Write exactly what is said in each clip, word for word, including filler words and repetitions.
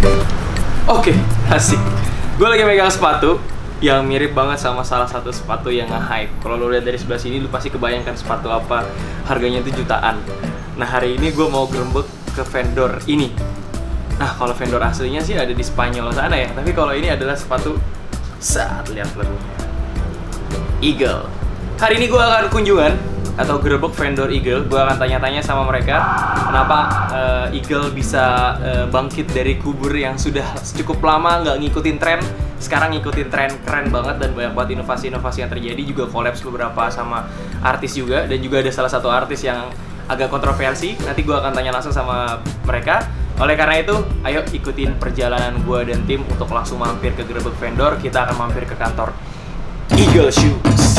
Oke, asik. Gue lagi megang sepatu yang mirip banget sama salah satu sepatu yang nge-hype. Kalau lo lihat dari sebelah sini, lu pasti kebayangkan sepatu apa. Harganya itu jutaan. Nah, hari ini gue mau gerembek ke vendor ini. Nah, kalau vendor aslinya sih ada di Spanyol sana ya. Tapi kalau ini adalah sepatu, saat lihat logonya, Eagle. Hari ini gue akan kunjungan atau gerebek vendor Eagle. Gue akan tanya-tanya sama mereka kenapa uh, Eagle bisa uh, bangkit dari kubur yang sudah cukup lama nggak ngikutin tren. Sekarang ngikutin tren, keren banget dan banyak banget inovasi-inovasi yang terjadi. Juga collabs beberapa sama artis juga, dan juga ada salah satu artis yang agak kontroversi. Nanti gue akan tanya langsung sama mereka. Oleh karena itu, ayo ikutin perjalanan gue dan tim untuk langsung mampir ke gerebek vendor. Kita akan mampir ke kantor Eagle Shoes.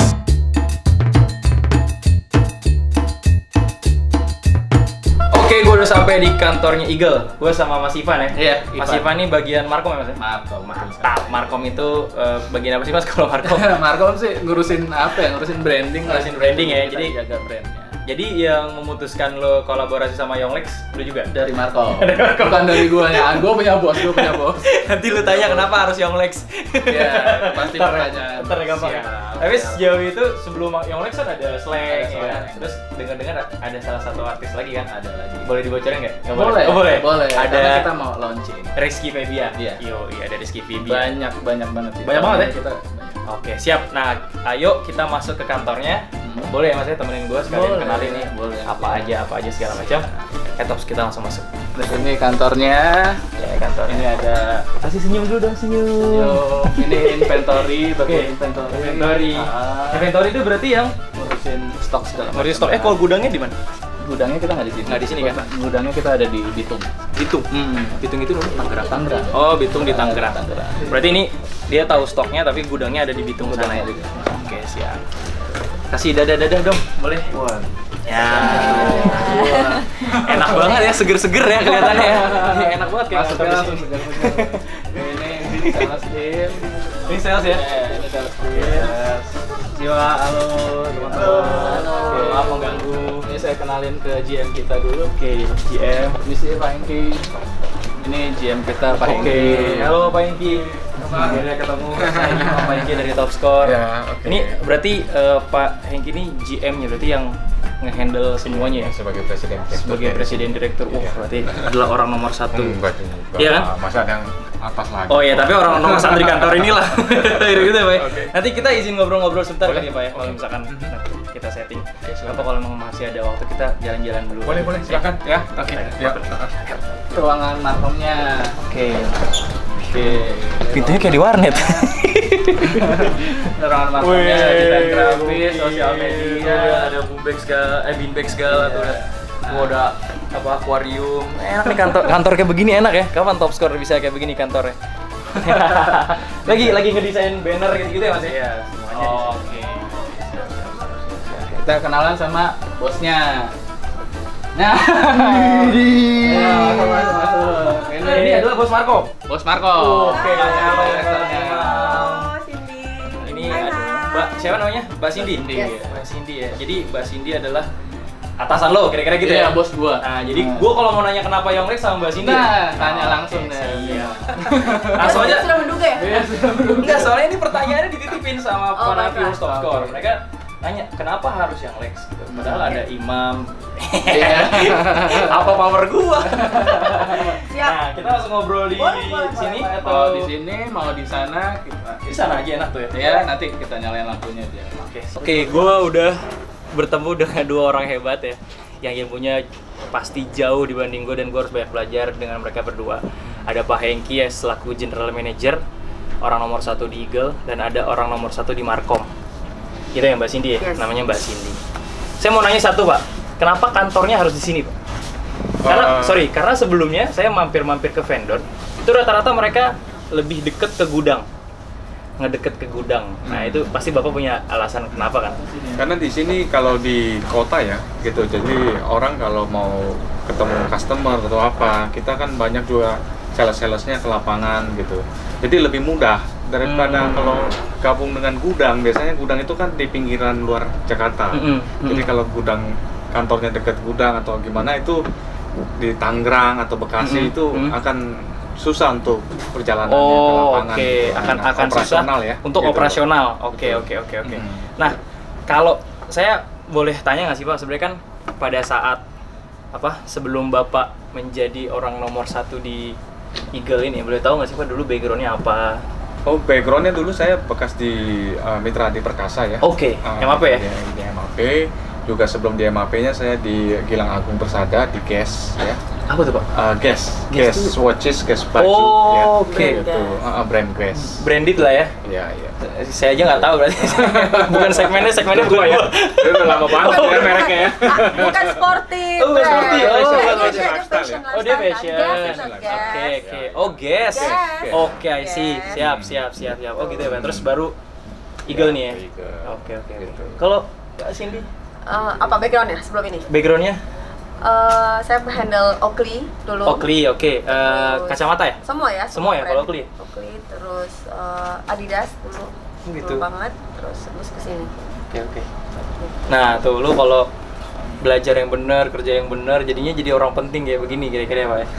Oke, gue udah sampai di kantornya Eagle. Gue sama Mas Ivan ya. Iya, Mas Ivan ini bagian Markom ya Mas? Markom, Markom. Tak, Markom itu uh, bagian apa sih Mas kalau Markom? Markom sih ngurusin apa ya? Ngurusin branding. Ngurusin branding ya. Jadi jaga brandnya. Jadi yang memutuskan lo kolaborasi sama Yonglex, lo juga? Dari Markom. Bukan dari gua ya. Gua punya bos, gua punya bos. Nanti lu tanya kenapa harus Yonglex. Iya, pasti bertanya. Ntar gampang. Tapi sejauh itu sebelum Yonglex kan ada Slang, Ada ya Slang. kan? Terus dengar-dengar ada salah satu artis lagi kan? Ada lagi. Boleh dibocorin nggak? Nggak Boleh. Oh, boleh. Boleh. Ada Karena kita mau launching. Rizky Febian. Iya. Yo, iya ada Rizky Febian. Banyak, banyak banget sih. Banyak banget ya? Kita Oke, siap. Nah, ayo kita masuk ke kantornya. Hmm. Boleh ya Mas ya, temenin gue sekalian Boleh. kenalin nih. Boleh. Apa aja, apa aja segala macam. Etops kita langsung masuk. Terus ini kantornya. Ya, kantornya. Ini ada Kasih senyum dulu dong, senyum. Yo, ini inventory, bagian Oke. inventory. Inventory. Ah, Inventory itu berarti yang ngurusin stok segala ngurusin stok. Eh, kalau gudangnya di mana? gudangnya kita nggak di sini. Nggak di sini kan? Gudangnya kita ada di Bitung. Bitung. Hmm. Bitung itu namanya Tangerang. Tangerang. Oh, Bitung di Tangerang. Tangerang. Berarti ini dia tahu stoknya tapi gudangnya ada di Bitung sana ya. Gudangnya di Bitung. Oke, siap. Kasih dadah-dadah dong, boleh? Wah. Ya. Enak banget ya, seger-seger ya kelihatannya ya. Enak banget kayak Masuk kantor di langsung sini. segar-segar. Ini ini sales team. Ini sales ya? Eh, ini sales team. Jiwa, halo teman-teman. Halo. Oke, maaf mengganggu. Ini saya kenalin ke G M kita dulu. Oke, G M. Ini sih Pak Hengki. Ini G M kita Pak Oke, Hengki. halo Pak Hengki. Akhirnya ketemu. Saya ini Pak Hengki dari Top Score. Ya, oke. Ini berarti eh, Pak Hengki ini G M-nya, berarti yang nge-handle semuanya ya? Sebagai presiden direktur. Sebagai presiden direktur. Wah, Iya. berarti adalah orang nomor satu. Enggak juga. Iya kan? Masa ada yang atas lagi. Oh iya, tapi orang nomor satu di kantor inilah. Gitu ya, Pak. Oke. Nanti kita izin ngobrol-ngobrol sebentar Boleh. kali ya, Pak ya. Kalau misalkan nanti kita setting. Apa kalau memang masih ada waktu kita jalan-jalan dulu? Boleh, boleh, silakan ya. Oke. Ya. Ruangan markomnya. Oke. Oke. Pintunya kayak di warnet. Ruangan markomnya, desain grafis, sosial media. Ada boombag segala, eh beanbag segala tuh. Iya. Gua ada apa akuarium. Enak nih kantor. Kantor kayak begini enak ya. Kapan Top Score bisa kayak begini kantornya? lagi lagi ngedesain banner gitu-gitu ya Mas ya? Iya, semuanya di Oh, sini. Oke. Kita kenalan sama bosnya. Nah, ya, masuk, masuk, masuk. Ini, ini adalah Bos Marco. Bos Marco. Oke, Halo, halo, direkturnya. Halo, Cindy. Ini Hai, ada Mas. Mbak siapa namanya? Mbak Cindy. Cindy. Yes. Mbak Cindy ya. Jadi Mbak Cindy adalah atasan lo, kira-kira gitu Iya, ya? bos gua. Nah, jadi Nah. gua kalau mau nanya kenapa Yonglex sama Mbak Cindy, Nah, tanya Oh, langsung oke, deh. Iya. Langsung aja. Sudah menduga ya? Iya, sudah menduga. Enggak, soalnya ini pertanyaannya dititipin sama Oh, para baiklah. viewers Top Score. Oke. Mereka nanya, kenapa harus Yonglex gitu? Padahal ada Imam. Iya. Apa power gua? Siap. Nah, kita langsung ngobrol di Boleh, boleh, sini boleh. atau Mau di sini, mau di sana, kita di sana aja enak tuh ya? ya nanti kita nyalain lampunya aja. Oke, oke, gue udah bertemu dengan dua orang hebat ya, yang ilmunya pasti jauh dibanding gue dan gue harus banyak belajar dengan mereka berdua. Ada Pak Hengki ya selaku General Manager, orang nomor satu di Eagle, dan ada orang nomor satu di Markom. Itu ya Mbak Cindy ya, Yes. namanya Mbak Cindy. Saya mau nanya satu Pak, kenapa kantornya harus di sini Pak? Karena, Uh, sorry, karena sebelumnya saya mampir-mampir ke vendor, itu rata-rata mereka lebih deket ke gudang, ngedeket ke gudang. Nah itu pasti Bapak punya alasan kenapa kan? Karena di sini kalau di kota ya, gitu. Jadi orang kalau mau ketemu customer atau apa, kita kan banyak juga sales-salesnya ke lapangan gitu. Jadi lebih mudah daripada Hmm. kalau gabung dengan gudang. Biasanya gudang itu kan di pinggiran luar Jakarta. Mm-mm. Jadi Mm-mm. kalau gudang kantornya dekat gudang atau gimana itu di Tangerang atau Bekasi Mm-mm. itu Mm-mm. akan susah untuk perjalanannya ke Oh, lapangan. oke. gitu. Akan Nah, akan susah operasional ya. untuk gitu. operasional. Oke, Betul. oke, oke, oke. Hmm. Nah, kalau saya boleh tanya nggak sih Pak, sebenarnya kan pada saat apa sebelum Bapak menjadi orang nomor satu di Eagle ini, boleh tahu nggak sih Pak dulu backgroundnya apa? Oh, backgroundnya dulu saya bekas di uh, Mitra Adi Perkasa ya. Oke, Uh, M A P ya? Di, di M A P. Juga sebelum di M A P-nya saya di Gilang Agung Persada di Guess ya. Apa tuh Pak? Uh, Guess, Guess Guess tuh- watches, Guess baju Oh, ya. oke. Gitu. Uh, uh, brand Guess. Branded lah ya? Iya, iya. Saya aja nggak tahu berarti. Bukan segmennya, segmennya bukan ya. gua. Itu udah lama banget ya mereknya ya. Ah, bukan sportif. Oh, bukan Ren. sportif. Oh, Dia- bukan dia- sportif. dia Lifestyle fashion, ya? Oh dia lifestyle. fashion. Guess, Oke not oke guess. Oh guess. Guess. Oke I see. Guess. Siap siap siap siap. Oh gitu ya Pak. Terus baru Eagle nih ya. Eagle. Oke oke. oke. Gitu. Kalau Kak Cindy Eh, apa backgroundnya sebelum ini? backgroundnya Eh, saya handle Oakley dulu. Oakley oke. Eh, Terus- kacamata ya? Semua ya. Semua ya, brand. kalau Oakley? Oakley, terus eh, Adidas dulu. Oh, gitu. Dulu banget. Terus terus ke sini. Oke oke. Nah tuh lu kalau belajar yang benar, kerja yang benar, jadinya jadi orang penting kayak begini kira-kira ya Pak ya.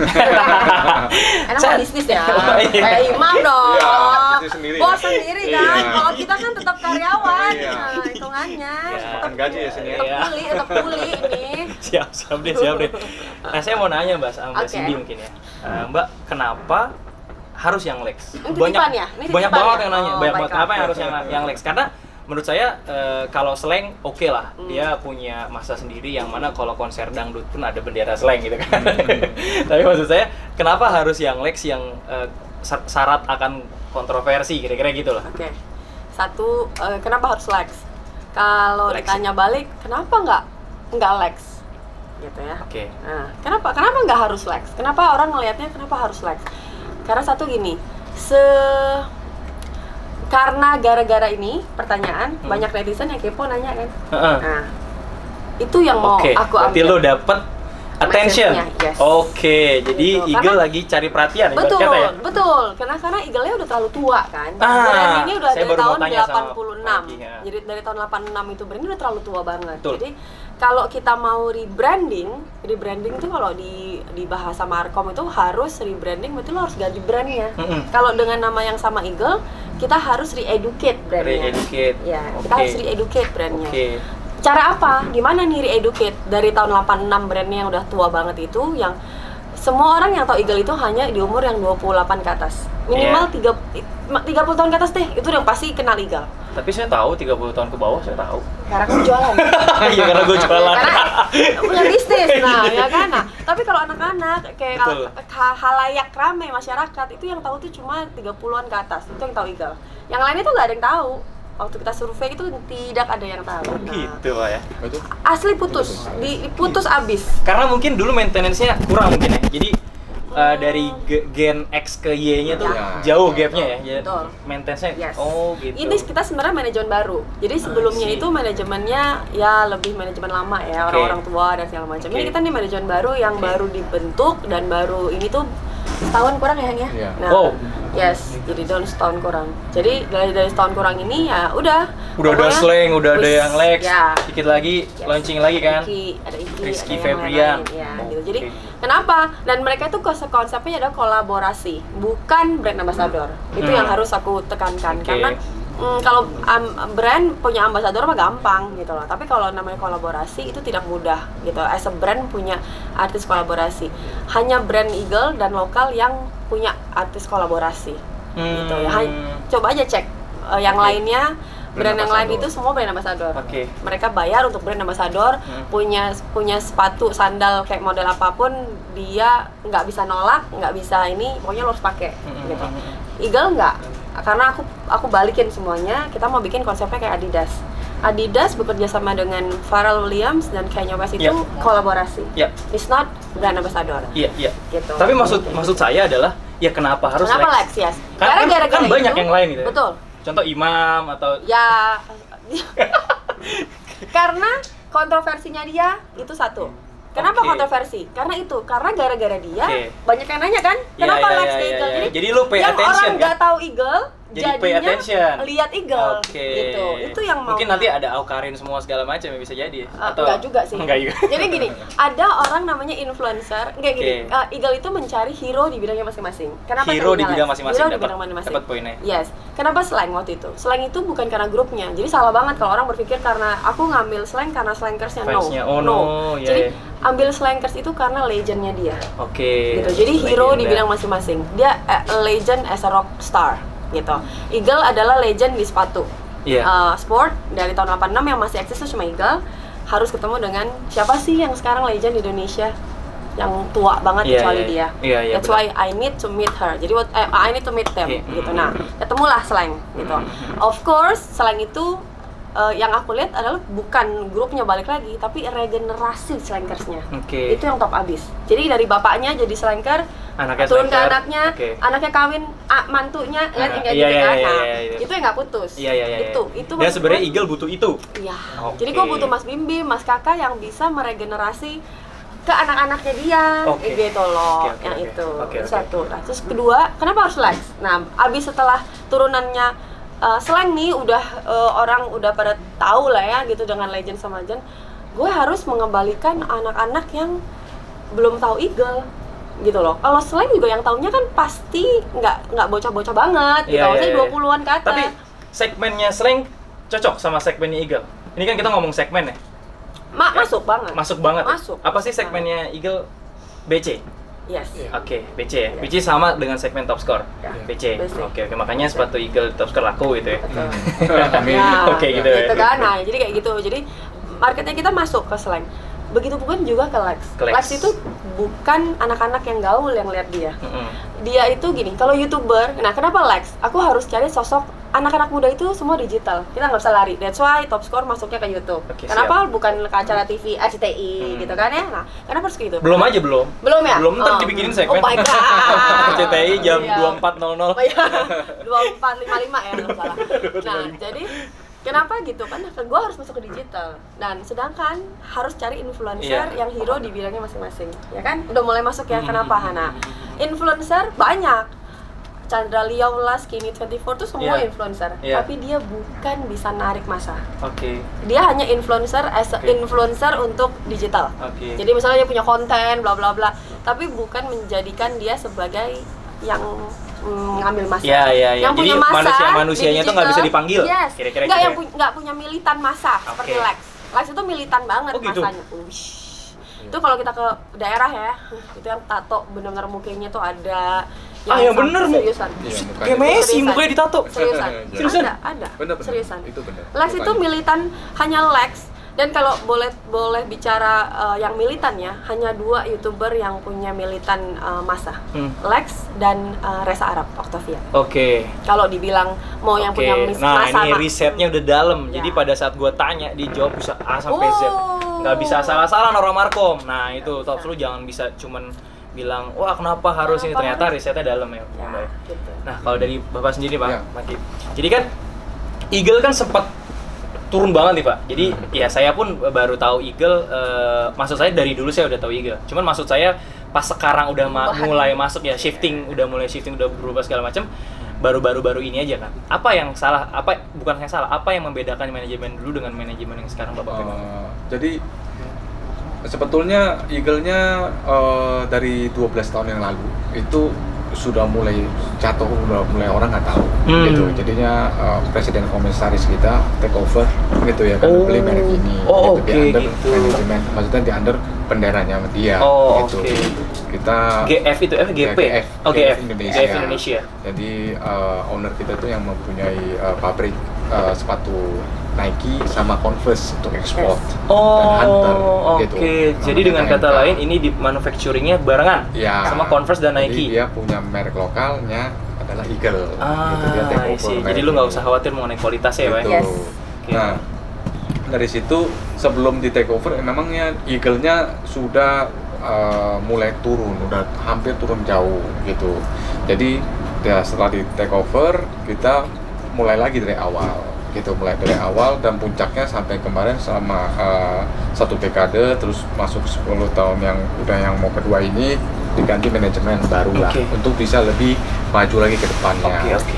Enak Saya- mau bisnis ya. Oh, iya. Kayak imam dong. Iya, bisnis sendiri ya. Bos sendiri kan. Iya. Kalau kita kan tetap karyawan. Iya. Nah, hitungannya. Iya. Tetap Makan gaji ya sini ya. tetap Iya. kuli, tetap kuli ini. siap siap deh siap deh. Nah saya mau nanya Mbak sama Mbak Oke. Cindy mungkin ya. Eh, Mbak kenapa harus yang Lex? Ini Banyak titipan ya? Ini banyak titipan banget ya? yang nanya. Oh, banyak banget baiklah. kenapa yang harus yang yang Lex? Karena menurut saya eh, kalau slang oke lah, Hmm. dia punya masa sendiri yang mana kalau konser dangdut pun ada bendera slang gitu kan. Tapi maksud saya kenapa harus yang Lex yang eh, sa- syarat akan kontroversi kira-kira gitu lah. Oke. Satu, eh, kenapa harus Lex? Kalau Lex. ditanya balik, kenapa nggak nggak Lex? Gitu ya. Oke. Nah, kenapa? Kenapa nggak harus Lex? Kenapa orang ngelihatnya kenapa harus Lex? Karena satu gini, se karena gara-gara ini pertanyaan Hmm. banyak netizen yang kepo nanya kan. Heeh. Nah, itu yang mau Oke, aku berarti ambil. lo dapet attention. Message-nya, yes. Oke, jadi Gitu, Eagle karena- lagi cari perhatian ibarat Betul, kata ya. betul. Karena karena Eagle-nya udah terlalu tua kan. Ah, brand ini udah saya dari baru mau tahun tanya sama delapan puluh enam. Pagi, ya. Jadi dari tahun delapan puluh enam itu brand ini udah terlalu tua banget. Betul. Jadi kalau kita mau rebranding, rebranding itu kalau di di bahasa Markom itu harus rebranding, berarti lo harus ganti brandnya. Mm-mm. Kalau dengan nama yang sama Eagle, kita harus re-educate brandnya. Re-educate. Ya, Oke. kita harus re-educate brandnya. Oke. Cara apa? Gimana nih re-educate dari tahun delapan puluh enam brandnya yang udah tua banget itu, yang semua orang yang tahu Eagle itu hanya di umur yang dua puluh delapan ke atas. Minimal Iya. tiga tiga puluh tahun ke atas deh, itu yang pasti kenal Eagle. Tapi saya tahu tiga puluh tahun ke bawah saya tahu. Karena kan jualan. Iya karena gue jualan. Karena punya bisnis, nah ya kan. Nah, tapi kalau anak-anak kayak Betul. hal- halayak ramai masyarakat itu yang tahu tuh cuma tiga puluhan ke atas. Itu yang tahu Eagle. Yang lainnya tuh nggak ada yang tahu. Waktu kita survei itu tidak ada yang tahu. Nah, Gitu Pak ya. Itu asli putus, di putus abis. Karena mungkin dulu maintenance-nya kurang mungkin ya. Jadi eh, dari ge- gen X ke Y-nya tuh Ya. jauh gapnya ya. Jadi Betul. maintenance-nya Yes. oh gitu. Ini kita sebenarnya manajemen baru. Jadi sebelumnya see. itu manajemennya ya lebih manajemen lama ya, Oke. orang-orang tua dan segala macam. Ini Oke. kita nih manajemen baru yang Oke. baru dibentuk dan baru ini tuh setahun kurang ya, Hang ya? Iya. Nah, Wow. yes, jadi tahun setahun kurang. Jadi dari dari setahun kurang ini ya udah. Udah ada pokoknya, slang, udah ada wis, yang Lex. Ya. Dikit lagi Yes. launching lagi kan. Iki, ada Iki, Rizky ada yang Febrian. lain-lain, ya, Oh, gitu. Jadi oke. kenapa? Dan mereka itu konsep konsepnya adalah kolaborasi, bukan brand ambassador. Itu Hmm. yang harus aku tekankan Oke. karena mm, kalau am- brand punya ambassador mah gampang gitu loh. Tapi kalau namanya kolaborasi itu tidak mudah gitu. As a brand punya artis kolaborasi. Hanya brand Eagle dan lokal yang punya artis kolaborasi. Gitu ya. Hai- Hmm. Coba aja cek eh, yang Oke. lainnya. Brand yang lain ambassador. itu semua brand ambassador. Oke. Mereka bayar untuk brand ambassador, Hmm. punya punya sepatu, sandal kayak model apapun, dia nggak bisa nolak, nggak bisa ini, pokoknya lo harus pakai. Hmm. Gitu. Eagle nggak, karena aku aku balikin semuanya. Kita mau bikin konsepnya kayak Adidas. Adidas bekerja sama dengan Pharrell Williams dan Kanye West itu Ya. kolaborasi. Ya, It's not brand ambassador. iya, iya. Gitu. Tapi maksud maksud saya adalah ya kenapa harus Kenapa Lex? Lex? Yes. Kan- Karena kan- gara-gara kan banyak itu- yang lain gitu ya. Betul. Contoh imam atau Ya, karena kontroversinya dia itu satu. Kenapa Oke. kontroversi? Karena itu, karena gara-gara dia Oke. banyak yang nanya kan, Iya, kenapa iya, Lex iya, ke iya, Eagle? iya. Jadi lu pay yang attention, orang kan? nggak tahu Eagle, jadi pay jadinya attention. lihat Eagle Oke. gitu. Itu yang mau. Mungkin nanti ada Aukarin semua segala macam ya bisa jadi. Uh, enggak juga sih. Enggak juga. Jadi gini, ada orang namanya influencer, kayak gini. Oke. Uh, Eagle itu mencari hero di bidangnya masing-masing. Kenapa Hero di namanya bidang Lex? masing-masing Hero di dapat- bidang masing-masing. dapat poinnya. Yes. Kenapa slang waktu itu? Slang itu bukan karena grupnya. Jadi salah banget kalau orang berpikir karena aku ngambil slang karena slankersnya. No. Fansnya, oh no, iya, Jadi iya. ambil slankers itu karena legendnya dia. Oke. Gitu. Jadi hero di Legenda. bidang masing-masing. Dia a legend as a rock star gitu. Eagle adalah legend di sepatu. Iya. Uh, sport dari tahun delapan puluh enam yang masih eksis itu cuma Eagle. Harus ketemu dengan siapa sih yang sekarang legend di Indonesia yang tua banget Iya, kecuali iya. dia. Iya, iya, That's benar. why I need to meet her. Jadi what eh, I need to meet them Iya. gitu. Nah, ketemulah slang gitu. Of course, slang itu uh, yang aku lihat adalah bukan grupnya balik lagi, tapi regenerasi slankersnya. Oke. Itu yang top abis. Jadi dari bapaknya jadi slanker, Anaknya turun ke slanker. anaknya, Oke. anaknya kawin, ah, mantunya, kan Ah, kayak iya, gitu iya, kan. iya, Nah, iya, iya. itu yang nggak putus. Iya iya iya. Itu, itu Dan maksud sebenarnya gua- Eagle butuh itu. Iya. Oke. Jadi gue butuh Mas Bimbi, Mas Kakak yang bisa meregenerasi ke anak-anaknya dia, Oke. kayak gitu loh, Oke, oke, yang oke. itu. Oke, Itu oke. satu. Nah, terus kedua, kenapa harus Lex? Nah, abis setelah turunannya uh, slang nih, udah uh, orang udah pada tahu lah ya gitu dengan legend sama legend. Gue harus mengembalikan anak-anak yang belum tahu Eagle gitu loh. Kalau slang juga yang taunya kan pasti nggak nggak bocah-bocah banget gitu. Iya, iya, Maksudnya iya. dua puluhan ke atas. Tapi segmennya slang cocok sama segmennya Eagle. Ini kan kita ngomong segmen ya. Ma- masuk banget. Masuk banget. ya? Masuk. Apa sih segmennya Eagle? B C. Yes. Iya. Oke, B C ya. Yes. B C sama dengan segmen top score. Ya. B C. B C. Oke, oke. Makanya sepatu Eagle top score laku gitu ya. Betul. Amin. Nah, Oke, gitu gitu ya. kan. Nah, jadi kayak gitu. Jadi marketnya kita masuk ke slang. Begitu pun juga ke Lex. Ke Lex. Lex itu bukan anak-anak yang gaul yang lihat dia. Mm-mm. Dia itu gini, kalau YouTuber, nah kenapa Lex? Aku harus cari sosok anak-anak muda itu semua digital. Kita nggak bisa lari. That's why top score masuknya ke YouTube. Oke, Kenapa bukan ke acara T V, R C T I Hmm. gitu kan ya? Nah, kenapa harus ke YouTube? Belum aja belum. Belum ya? Belum, ntar Oh. dibikinin segmen. Oh my god. R C T I jam Iya. dua puluh empat nol nol. Oh iya, dua puluh empat lima puluh lima ya kalau salah. Nah, jadi kenapa gitu kan? Gue harus masuk ke digital dan sedangkan harus cari influencer Iya. yang hero di bidangnya masing-masing, ya kan? Udah mulai masuk ya. Kenapa Hana? Influencer banyak. Chandra Liao lah, Skinny dua puluh empat tuh semua Iya. influencer, Iya. tapi dia bukan bisa narik massa. Oke. Dia hanya influencer as a Oke. influencer untuk digital. Oke. Jadi misalnya dia punya konten, bla bla bla, tapi bukan menjadikan dia sebagai yang mm, ngambil massa. Iya, iya, iya. Yang Jadi punya massa manusia-manusianya di tuh nggak bisa digital, dipanggil, Yes. kira-kira Nggak gitu yang ya? pu- nggak punya militan massa seperti Oke. Lex. Lex itu militan banget Oh, gitu? massanya. Uish. Itu kalau kita ke daerah ya, itu yang tato benar-benar mukanya tuh ada. Ah, yang sam- bener, Mu. seriusan. Iya, mukanya. Kayak Messi Seriusan. mukanya ditato. Seriusan. Seriusan? Ada, ada. Bener, bener. Seriusan. Itu bener. Lex itu Mukanya. militan hanya Lex. Dan kalau boleh boleh bicara uh, yang militan ya, hanya dua YouTuber yang punya militan uh, massa. Hmm. Lex dan uh, Reza Arab, Octavia. Oke. Kalau dibilang mau yang Oke. punya mis- Nah, massa ini ma- risetnya udah dalam. Ya. Jadi pada saat gua tanya, dijawab bisa A sampai Z. Oh. Nggak bisa salah-salah Nora Markom. Nah, itu Nggak Tops bisa. lu jangan bisa cuman bilang, "Wah, kenapa harus ini?" Kenapa Ternyata harus? risetnya dalam ya. Ya, Baik. gitu. Nah, kalau dari Bapak sendiri, Pak, Ya. Maki. Jadi kan Eagle kan sempat turun banget nih, Pak. Jadi ya saya pun baru tahu Eagle, eh, maksud saya dari dulu saya udah tahu Eagle. Cuman maksud saya pas sekarang udah ma- Perubahan. mulai masuk ya shifting, udah mulai shifting, udah berubah segala macam. Baru-baru baru ini aja kan. Apa yang salah? Apa bukan yang salah? Apa yang membedakan manajemen dulu dengan manajemen yang sekarang, Bapak? pegang? Eh, jadi sebetulnya Eagle-nya eh, dari dua belas tahun yang lalu itu sudah mulai jatuh, udah mulai orang nggak tahu Hmm. gitu. Jadinya eh, presiden komisaris kita take over gitu ya kan, Oh. beli merek ini Oh, gitu, oke, di under gitu. manajemen, maksudnya di under benderanya dia Oh, gitu. oke. Kita G F itu F G P. Ya, G F. Oh, G F. Indonesia. G F Indonesia. Jadi eh, owner kita itu yang mempunyai eh, pabrik eh, sepatu Nike sama Converse untuk ekspor Oh, dan Hunter oke. gitu. Jadi Namanya dengan kata K M K. lain ini di manufacturingnya barengan Ya, sama Converse dan jadi Nike. dia punya merek lokalnya adalah Eagle. Ah, gitu, dia take I over see. merek Jadi lu nggak ini. usah khawatir mengenai kualitasnya ya, Pak. Gitu. ya? Yes. Oke. Nah, dari situ sebelum di take over memangnya Eagle-nya sudah uh, mulai turun, udah hampir turun jauh gitu. Jadi ya setelah di take over kita mulai lagi dari awal gitu, mulai dari awal dan puncaknya sampai kemarin selama uh, satu dekade, terus masuk sepuluh tahun yang udah yang mau kedua ini diganti manajemen baru lah Oke. untuk bisa lebih maju lagi ke depannya. Oke, oke.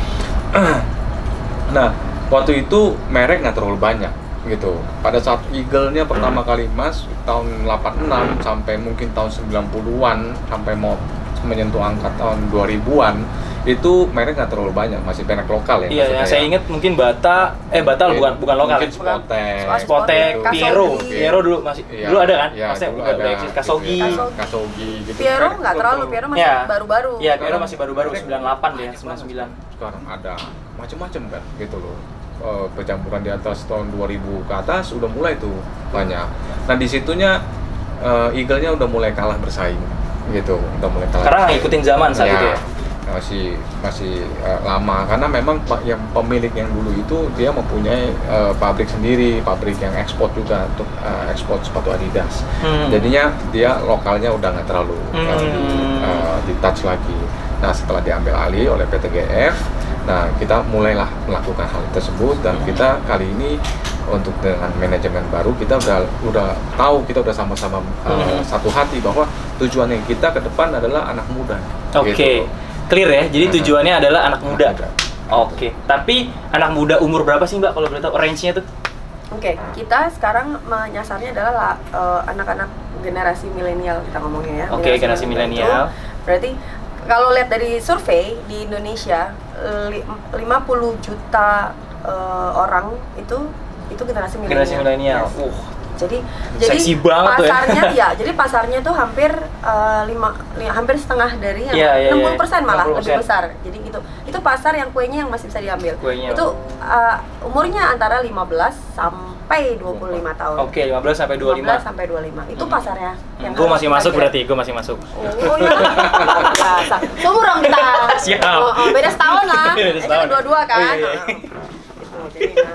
Nah, waktu itu merek nggak terlalu banyak gitu. Pada saat Eagle-nya pertama kali mas tahun delapan puluh enam sampai mungkin tahun sembilan puluhan sampai mau menyentuh angka tahun dua ribuan itu merek nggak terlalu banyak, masih banyak lokal ya. Iya, yang saya ingat mungkin Bata, eh Bata Mungkin- bukan bukan lokal. mungkin Spotek, Spotek, gitu. Piero, Kasogi. Piero dulu masih Iya, dulu ada kan? iya, Maksudnya dulu udah ada, udah eksis. Kasogi. gitu ya. Kasogi. Kasogi gitu. Piero Merek nggak terlalu, betul. Piero masih Iya. baru-baru. Iya, Piero masih baru-baru sembilan puluh delapan deh, Banyak sembilan puluh sembilan. banget. Sekarang ada macam-macam kan gitu loh. Eh, Pencampuran di atas tahun dua ribu ke atas udah mulai tuh banyak. Nah, di situnya eh, Eagle-nya udah mulai kalah bersaing gitu, udah mulai kalah. Karena bersaing. ngikutin zaman saat Ya, itu ya. masih masih eh, lama karena memang pak yang pemilik yang dulu itu dia mempunyai eh, pabrik sendiri, pabrik yang ekspor juga untuk eh, ekspor sepatu Adidas. Hmm. Jadinya dia lokalnya udah nggak terlalu eh, di, Hmm. eh, di touch lagi. Nah, setelah diambil alih oleh P T G F, nah kita mulailah melakukan hal tersebut dan kita kali ini untuk dengan manajemen baru kita udah udah tahu, kita udah sama-sama eh, Hmm. satu hati bahwa tujuannya kita ke depan adalah anak muda. Oke. Gitu. Clear ya. Jadi Nah, tujuannya adalah anak muda. muda. Oke. Tapi anak muda umur berapa sih Mbak kalau boleh tahu range-nya tuh? Oke, kita sekarang menyasarnya adalah la- eh, anak-anak generasi milenial kita ngomongnya ya. Oke, generasi milenial. itu Berarti kalau lihat dari survei di Indonesia li- lima puluh juta eh, orang itu itu generasi milenial. Generasi milenial. Yes. Uh, Jadi Seksi jadi banget tuh ya. pasarnya ya, jadi pasarnya tuh hampir eh, lima, li- hampir setengah dari yang Iya, iya, iya. enam puluh persen malah enam puluh persen. lebih besar. Jadi gitu. Itu pasar yang kuenya yang masih bisa diambil. Kuenya. Itu eh, umurnya antara lima belas sampai dua puluh lima tahun. Oke, lima belas sampai dua puluh lima. lima belas sampai dua puluh lima. Itu pasarnya. yang Gue harus masih kita masuk lihat. berarti, gue masih masuk. Oh iya, luar biasa. Seumuran kita. Siap. Oh, oh, beda setahun lah. Beda Eh, setahun. kita dua-dua kan. Oh, iya, iya. Nah, gitu, jadi, nah.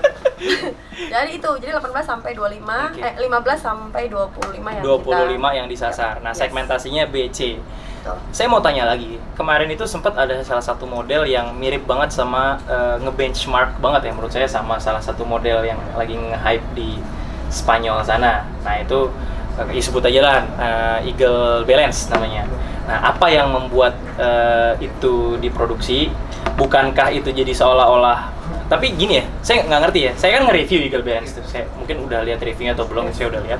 jadi itu, jadi delapan belas sampai dua puluh lima, Oke. eh lima belas sampai dua puluh lima yang dua puluh lima kita. yang disasar. Nah, Yes. segmentasinya B C. Betul. Saya mau tanya lagi. Kemarin itu sempat ada salah satu model yang mirip banget sama eh, nge-benchmark banget ya menurut saya sama salah satu model yang lagi nge-hype di Spanyol sana. Nah, itu eh, ya sebut aja lah eh, Eagle Balance namanya. Nah, apa yang membuat eh, itu diproduksi? Bukankah itu jadi seolah-olah, tapi gini ya, saya nggak ngerti ya. Saya kan nge-review Eagle Balance tuh. Saya mungkin udah lihat reviewnya atau belum, saya udah lihat.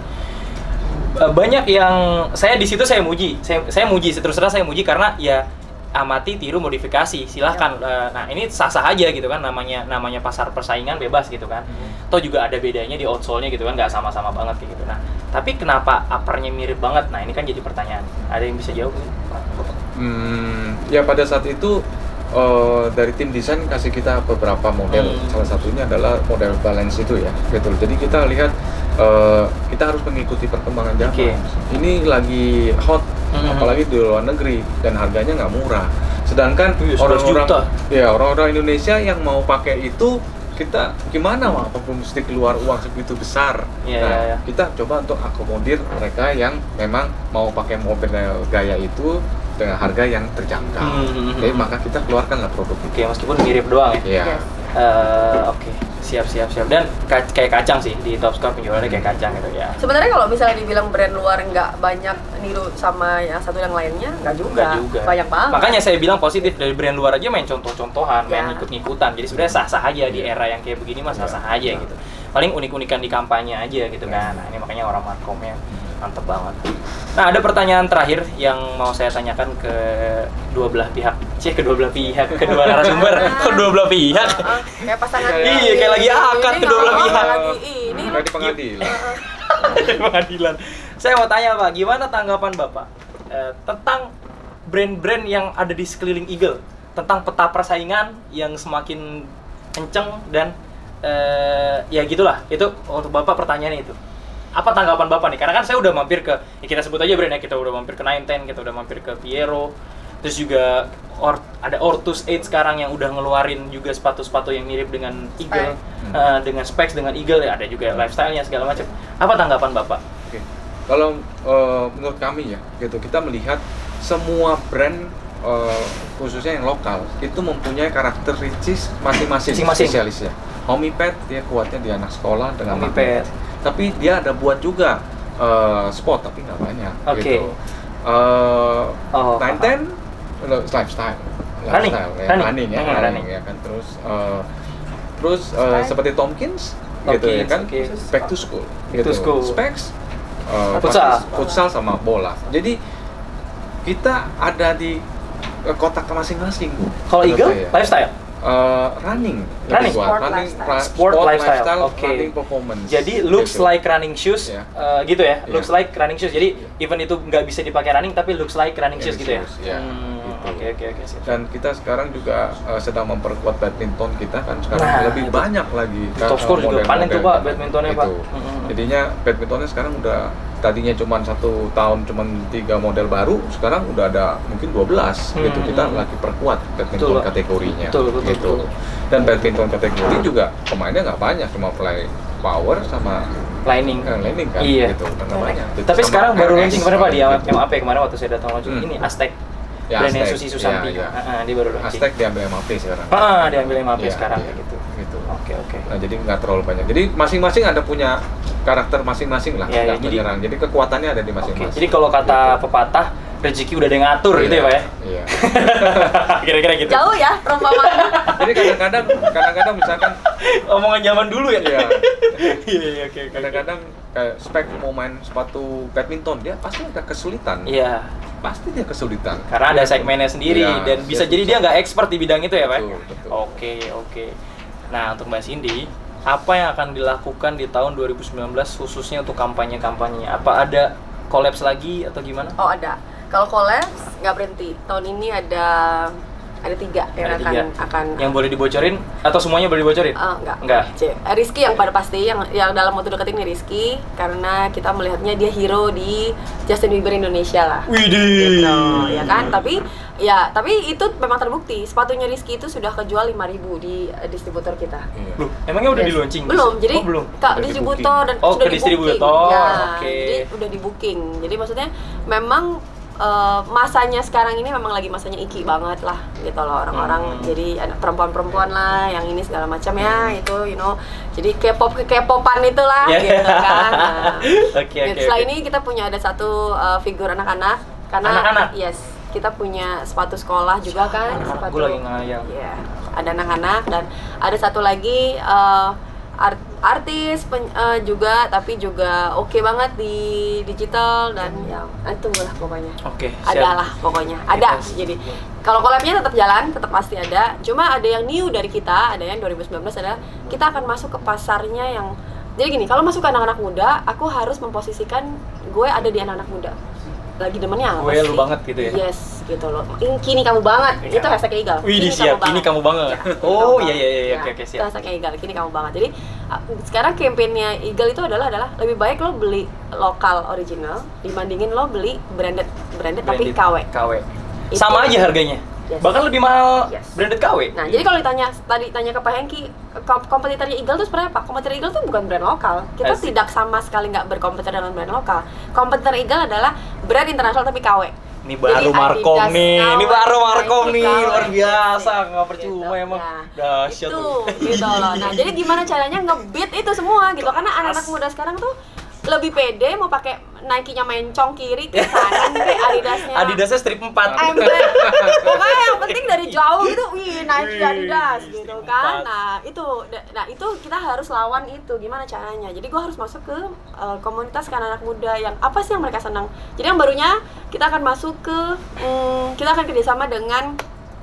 Eh, banyak yang saya di situ saya muji, saya saya muji terus terang saya muji karena ya amati tiru modifikasi silahkan. Eh, nah ini sah-sah aja gitu kan, namanya namanya pasar persaingan bebas gitu kan. Toh juga ada bedanya di outsole-nya gitu kan, nggak sama-sama banget kayak gitu. Nah tapi kenapa upper-nya mirip banget? Nah ini kan jadi pertanyaan, ada yang bisa jawab nggak? Hmm, ya pada saat itu eh, dari tim desain kasih kita beberapa model. Hmm. Salah satunya adalah model balance itu ya, gitu. Jadi kita lihat eh, kita harus mengikuti perkembangan zaman. Oke. Ini lagi hot, Hmm. apalagi di luar negeri dan harganya nggak murah. Sedangkan Wih, sebelas orang-orang, juta. ya orang-orang Indonesia yang mau pakai itu kita gimana wah apapun mesti keluar uang segitu besar. Iya, Nah, iya, iya. kita coba untuk akomodir mereka yang memang mau pakai mobil gaya itu dengan harga yang terjangkau. Hmm. Jadi maka kita keluarkanlah produk itu. Oke, meskipun mirip doang ya. Iya. Yes. Eh, Oke, siap siap siap. Dan ka- kayak kacang sih di Top Score penjualannya kayak kacang gitu ya. Sebenarnya kalau misalnya dibilang brand luar nggak banyak niru sama yang satu yang lainnya, nggak juga. Enggak juga. Banyak banget. Makanya saya bilang positif, dari brand luar aja main contoh-contohan, main Ya. ikut-ngikutan. Jadi sebenarnya sah-sah aja di era yang kayak begini mah sah-sah aja gitu. Paling unik-unikan di kampanye aja gitu kan. Nah, ini makanya orang markomnya mantep banget. Nah, ada pertanyaan terakhir yang mau saya tanyakan ke dua belah pihak. Cih, kedua belah pihak, kedua narasumber. Kok dua belah pihak? Ah, ah, kayak pasangan. Iya, kayak lagi akad Ini kedua belah nggak pihak. lagi ini. Kayak di pengadilan. Pengadilan. Saya mau tanya Pak, gimana tanggapan Bapak eh, tentang brand-brand yang ada di sekeliling Eagle, tentang peta persaingan yang semakin kenceng dan eh, ya gitulah. Itu untuk Bapak pertanyaannya itu. Apa tanggapan Bapak nih? Karena kan saya udah mampir ke, ya kita sebut aja brandnya, kita udah mampir ke Nine Ten, kita udah mampir ke Piero, terus juga Or, ada Ortus eight sekarang yang udah ngeluarin juga sepatu-sepatu yang mirip dengan Eagle, Spek. eh, dengan specs dengan Eagle ya, ada juga lifestyle-nya segala macam. Apa tanggapan Bapak? Oke. Kalau eh, menurut kami ya, gitu kita melihat semua brand eh, khususnya yang lokal itu mempunyai karakteristik masing-masing Masing-masing. spesialisnya. Homipad dia kuatnya di anak sekolah dengan Homipad. magnet. Tapi dia ada buat juga eh, sport tapi nggak banyak Oke. gitu. Eh, Oh, Nine paham. Ten lifestyle Running, lifestyle, ya, running, running ya, Hmm, running, running. ya kan. Terus uh, terus uh, seperti Tomkins, gitu ya Tomkins, kan, oke. back to school, Back to gitu. school. Specs, uh, Futsal. pasti futsal sama bola. Jadi kita ada di uh, kotak masing-masing. Kalau menurut Eagle, saya. lifestyle. Uh, running, Running? lebih kuat. Sport running, lifestyle. ra- Sport lifestyle, oke. running performance. Jadi looks gitu. like running shoes, Yeah. uh, gitu ya, Yeah. looks like running shoes. Jadi Yeah. even itu nggak bisa dipakai running, tapi looks like running shoes Running gitu ya. shoes, ya, Hmm, gitu. Oke oke oke. siap. Dan kita sekarang juga uh, sedang memperkuat badminton kita kan sekarang Nah, lebih itu. banyak lagi kan, Top score uh, juga panen tuh, model-model Pak, badmintonnya, Pak. itu. Mm-mm. Jadinya badmintonnya sekarang udah tadinya cuma satu tahun cuma tiga model baru, sekarang udah ada mungkin dua belas Hmm. gitu. Kita lagi perkuat badminton Betul, Pak. kategorinya. Betul, betul, gitu. betul. Dan badminton kategori juga pemainnya nggak banyak, cuma play power sama Lining. eh, landing kan Iya. gitu. Nggak banyak. Gitu. Tapi Sama sekarang baru R S launching kemarin Pak di gitu. M A P kemarin waktu saya datang launching Hmm. ini Aztec. Ya, Brandnya Aztec. Susi Susanti. Iya, iya. Heeh, dia baru launching. Aztec diambil M A P sekarang. Ah, diambil M A P Iya, sekarang iya. gitu. Gitu. Oke oke. Nah, jadi nggak terlalu banyak. Jadi masing-masing ada punya karakter masing-masing lah, Ya, ya, nggak jadi- menyerang. Jadi kekuatannya ada di Oke. masing-masing. Jadi kalau kata Gitu. pepatah rezeki udah ada yang ngatur gitu ya Pak ya. Iya. Kira-kira gitu. Jauh ya perumpamaannya. Jadi kadang-kadang, kadang-kadang misalkan, Omongan zaman dulu ya. iya, Iya iya oke oke. kadang-kadang kayak spek mau main sepatu badminton dia pasti ada kesulitan. Iya. Pasti dia kesulitan. Karena ada segmennya sendiri Iya, dan bisa siap, jadi dia siap. nggak expert di bidang itu ya Pak. Betul, betul. Oke oke. Nah untuk Mbak Cindy, apa yang akan dilakukan di tahun dua ribu sembilan belas khususnya untuk kampanye-kampanyenya? Apa ada collabs lagi atau gimana? Oh ada. Kalau collabs nggak berhenti. Tahun ini ada ada tiga yang Ada akan tiga. akan Yang boleh dibocorin atau semuanya boleh dibocorin? Eh, enggak. Enggak. C. Rizky yang pada pasti yang yang dalam waktu dekat ini Rizky karena kita melihatnya dia hero di Justin Bieber Indonesia lah. Widih. Gitu, ya kan? Tapi ya, tapi itu memang terbukti. Sepatunya Rizky itu sudah kejual lima ribu di eh, distributor kita. Iya. Loh, emangnya udah Yes. di launching? Belum, jadi oh, belum. Kak Udah distributor dan Oh, sudah ke di distributor, booking. Ya, oke. jadi udah di booking. Jadi maksudnya memang eh, masanya sekarang ini memang lagi masanya iki banget lah gitu loh orang-orang. Hmm. Jadi ada perempuan-perempuan lah yang ini segala macam ya itu you know. Jadi K-pop K-popan itulah Yeah. gitu kan. Nah, Oke gitu. oke. Setelah oke. ini kita punya ada satu eh, figur anak-anak karena Anak-anak? yes, kita punya sepatu sekolah juga kan, Anak-anak, sepatu. gue lagi ngayang. Iya, ada anak-anak dan ada satu lagi eh, art- artis pen- eh, juga tapi juga oke banget di digital dan yang itu lah pokoknya. Oke. siap. Ada lah pokoknya. Ada. Yes. Jadi kalau collabnya tetap jalan, tetap pasti ada. Cuma ada yang new dari kita, ada yang dua ribu sembilan belas adalah kita akan masuk ke pasarnya yang jadi gini, kalau masuk ke anak-anak muda, aku harus memposisikan gue ada di anak-anak muda. Lagi demennya apa Gue sih? lu banget gitu ya? Yes, gitu loh. Ini kini kamu banget. Iya. Itu hashtag Eagle. Wih, Kini di siap. Ini kamu banget. Ya, kini Oh, kamu iya iya iya banget. oke Ya, oke itu siap. hashtag Eagle. Kini kamu banget. Jadi uh, sekarang kampanyenya Eagle itu adalah adalah lebih baik lo beli lokal original dibandingin lo beli branded branded, tapi K W. K W. Itu- Sama aja harganya. Yes. Bahkan lebih mahal Yes. branded K W. Nah, jadi kalau ditanya tadi tanya ke Pak Hengki, kom- kompetitornya Eagle itu sebenarnya apa? Kompetitor Eagle itu bukan brand lokal. Kita Asik. tidak sama sekali nggak berkompetitor dengan brand lokal. Kompetitor Eagle adalah brand internasional tapi K W. Ini baru Jadi Markom Adidas nih. K W, Ini baru Markom Nike nih. K W. Luar biasa, nggak percuma Gitu. emang. Nah, Dahsyat itu tuh. gitu loh. Nah, jadi gimana caranya nge-beat itu semua gitu? Karena anak-anak muda sekarang tuh lebih pede mau pakai Nike-nya mencong kiri ke kanan ke Adidasnya. Adidasnya strip empat. Ember. Pokoknya yang penting dari jauh itu, wih Nike Wih, Adidas strip gitu empat. kan. Nah, itu nah itu kita harus lawan itu. Gimana caranya? Jadi gua harus masuk ke uh, komunitas kan anak muda yang apa sih yang mereka senang. Jadi yang barunya kita akan masuk ke hmm, kita akan kerjasama dengan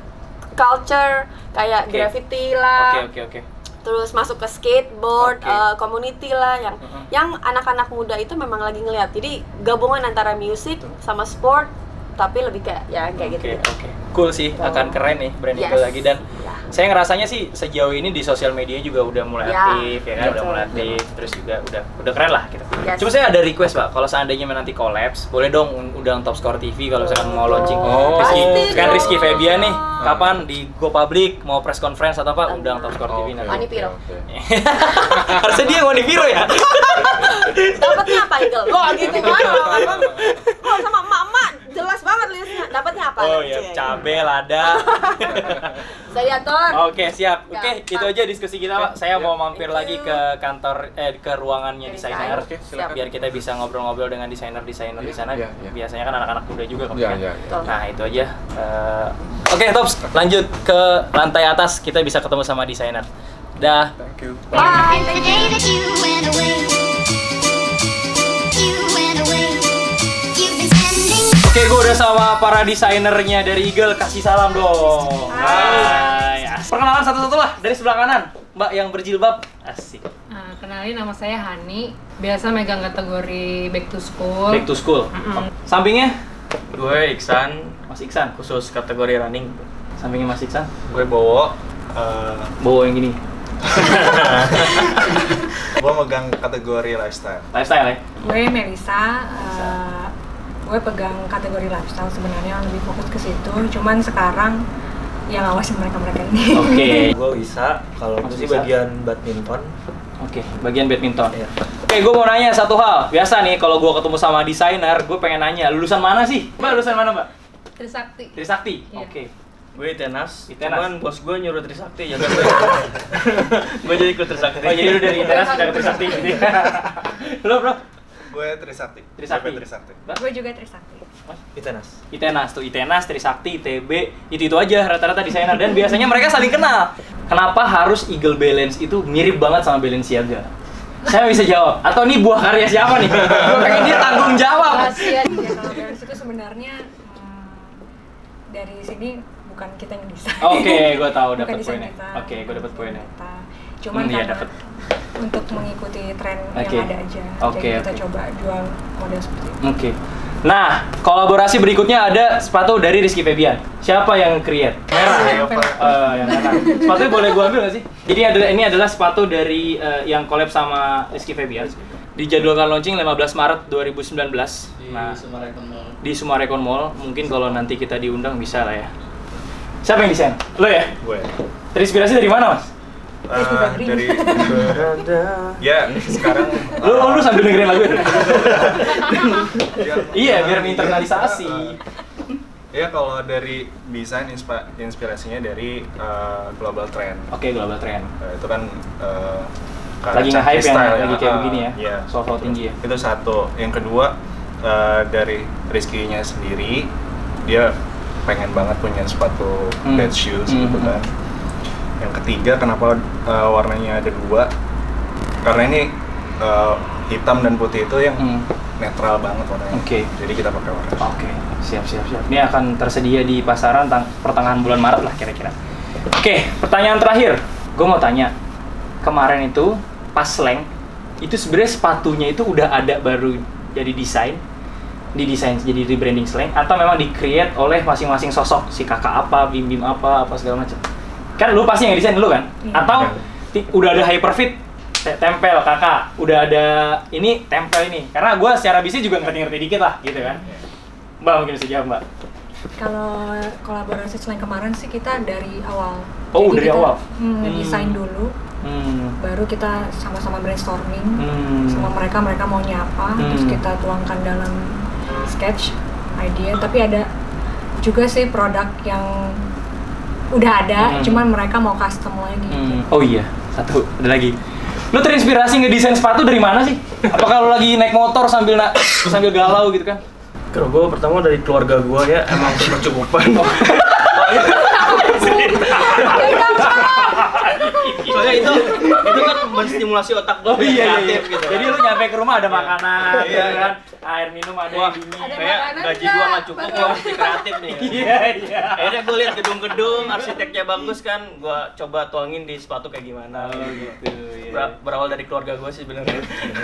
culture kayak Oke. graffiti lah. Oke oke oke. Terus masuk ke skateboard, Oke. uh, community lah yang Mhm. yang anak-anak muda itu memang lagi ngeliat. Jadi gabungan antara musik sama sport tapi lebih kayak ya kayak Oke, gitu. oke. Cool sih, akan keren nih brand Yes. Eagle lagi dan Ya. saya ngerasanya sih sejauh ini di sosial media juga udah mulai Ya, aktif ya kan, udah betul. mulai aktif terus juga udah udah keren lah gitu. Yes. Cuma saya ada request Pak, kalau seandainya nanti collabs, boleh dong un- undang Top Score T V kalau misalkan mau launching. Oh, Rizky, pasti kan dong. Rizky Febian nih, kapan di Go Public mau press conference atau apa, undang Top Score T V Oke, nanti. Ani oke, Piro. oke. Harusnya dia yang Wanifiro ya. Dapatnya apa Eagle? Lo gitu kan? Lo sama emak-emak jelas banget listnya. Dapatnya apa? Oh ya, Cie. cabe, lada. Saya atur. Oke, siap. Oke, Gampang. itu aja diskusi kita, Pak. Saya Ya. mau mampir Thank lagi you. ke kantor eh ke ruangannya Desain. desainer. Oke, silakan. Biar kita bisa ngobrol-ngobrol dengan desainer-desainer di Iya, sana. iya, iya. Biasanya kan anak-anak muda juga kan. Iya, iya, iya. Betul. Nah, itu aja. Eh, Oke, Tops. Pops, lanjut ke lantai atas, kita bisa ketemu sama desainer. Dah. Thank you. Bye. The day that you went away, you went away. You've been spending. Oke, gue udah sama para desainernya dari Eagle. Kasih salam dong. Hai. Hai. Perkenalan satu-satu lah dari sebelah kanan, Mbak yang berjilbab. Asik. Nah, kenalin nama saya Hani. Biasa megang kategori back to school. Back to school. Mm-mm. Sampingnya Gue Iksan, Mas Iksan. khusus kategori running. Sampingnya Mas Iksan. Gue Bowo, uh, Bawa yang gini. gue megang kategori lifestyle. Lifestyle ya. Gue Melisa. eh, gue pegang kategori lifestyle sebenarnya lebih fokus ke situ. Cuman sekarang yang ngawasin mereka-mereka ini. Oke. Gue bisa, kalau Mas itu sih Isa. bagian badminton. Oke, bagian badminton. Iya. Oke, gue mau nanya satu hal. Biasa nih kalau gue ketemu sama desainer, gue pengen nanya, lulusan mana sih? Mbak, lulusan mana, Mbak? Trisakti. Trisakti. Iya. Oke. Gue Itenas, Itenas. cuman bos gue nyuruh Trisakti ya kan. Gue jadi ikut Trisakti. Oh, jadi lu dari Itenas udah ke Trisakti gitu. Lu, Bro? Gue Trisakti. Trisakti. Gue Trisakti. Mbak? Gue juga Trisakti. Itenas. Itenas tuh, Itenas, Trisakti, I T B, itu-itu aja rata-rata desainer dan biasanya mereka saling kenal. Kenapa harus Eagle Balance itu mirip banget sama Balenciaga? Saya bisa jawab. Atau ini buah karya siapa nih? Gue pengen dia tanggung jawab. Rahasia. Ya, kalau dari situ sebenarnya hmm, dari sini bukan kita yang desain. Oke, gue tahu Bukan dapat desain poinnya. kita, Oke, gue dapat poinnya. kita. Cuman Hmm, iya, karena dapet. untuk mengikuti tren Oke. yang ada aja. Oke, Jadi kita oke. coba jual model seperti itu. Oke. Nah, kolaborasi berikutnya ada sepatu dari Rizky Febian. Siapa yang create? Merah. Yang Eh, yang merah. Sepatunya boleh gua ambil nggak sih? Jadi ada ini adalah sepatu dari eh, yang collab sama Rizky Febian. Dijadwalkan launching lima belas Maret dua ribu sembilan belas. Nah, Sumarekon Mall. di Sumarekon Mall. Mungkin kalau nanti kita diundang bisa lah ya. Siapa yang desain? Lo ya? Gue. Terinspirasi dari mana, Mas? Rizky Uh, Febri. dari berada. Ya, sekarang Lu, lu sambil dengerin lagu itu? Biar- Iya, biar internalisasi. Ya kalau dari desain inspa- inspirasinya dari uh, global trend. Oke, global trend. Uh, itu kan uh, Lagi kaca nge-hype yang style lagi kayak Ah, begini ya, Iya. soal tinggi ya. Itu satu. Yang kedua uh, dari Rizky-nya sendiri, dia pengen banget punya sepatu Hmm. bed shoes Hmm, gitu hmm. kan. Yang ketiga kenapa uh, warnanya ada dua? Karena ini uh, hitam dan putih itu yang Hmm. netral banget warnanya. Oke. Jadi kita pakai warna. Oke, siap siap siap. Ini akan tersedia di pasaran tang- pertengahan bulan Maret lah kira-kira. Oke, pertanyaan terakhir. Gue mau tanya, kemarin itu pas Slang, itu sebenarnya sepatunya itu udah ada baru jadi desain, didesain jadi rebranding Slang, atau memang di-create oleh masing-masing sosok, si kakak apa, bim bim apa, apa segala macam. Kan lu pasti yang desain dulu kan? Iya. Atau ti- udah ada hyperfit, te- tempel kakak, udah ada ini tempel ini. Karena gue secara bisnis juga ngerti-ngerti dikit lah, gitu kan. Mbak mungkin bisa jawab, Mbak. Kalau kolaborasi selain kemarin sih kita dari awal. Oh, dari kita, awal? Hmm, Hmm. desain dulu, Hmm. baru kita sama-sama brainstorming Hmm. sama mereka, mereka maunya apa, Hmm. terus kita tuangkan dalam sketch idea. Tapi ada juga sih produk yang udah ada, Hmm. cuman mereka mau custom lagi. Hmm. Oh iya, satu ada lagi. Lu terinspirasi ngedesain sepatu dari mana sih? Apakah lu lagi naik motor sambil na sambil galau gitu kan? Kalau gue pertama dari keluarga gue ya emang berkecukupan. Soalnya itu itu kan menstimulasi otak gue Oh iya iya. kreatif gitu. Jadi lu nyampe ke rumah ada makanan, Iya, gitu iya. kan? Air minum ada Wah, yang dingin. Ada kayak makanan gaji nggak? gua nggak cukup, gua mesti kreatif nih. Iya iya. Akhirnya gue lihat gedung-gedung, arsiteknya bagus kan, gue coba tuangin di sepatu kayak gimana. Oh gitu. Iya. Ber- berawal dari keluarga gue sih sebenarnya.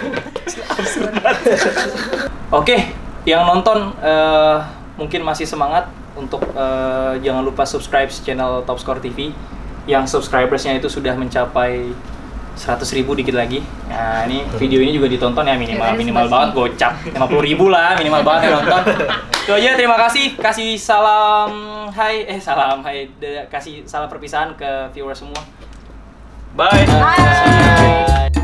Oke, yang nonton eh, mungkin masih semangat untuk eh, jangan lupa subscribe channel Top Score T V yang subscribersnya itu sudah mencapai seratus ribu dikit lagi. Nah ini video ini juga ditonton ya minimal minimal banget gocap lima puluh ribu lah minimal banget yang nonton. Itu aja, terima kasih. Kasih salam hai eh salam hai de- kasih salam perpisahan ke viewers semua. Bye. Bye.